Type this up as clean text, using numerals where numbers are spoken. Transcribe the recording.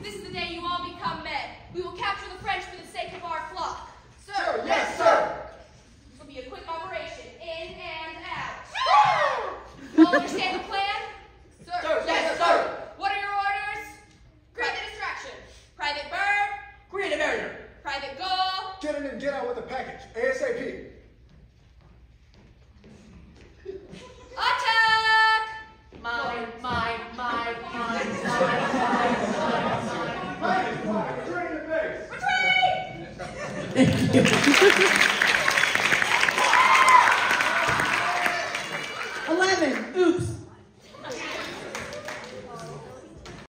This is the day you all become men. We will capture the French for the sake of our flock. Sir, yes, sir. This will be a quick operation. In and out. You all understand the plan? Sir, yes, sir. What are your orders? Create the distraction. Private Bird. Create a barrier. Private Goal. Get in and get out with the package. ASAP. Attack! Mine. Return to base. Retreat!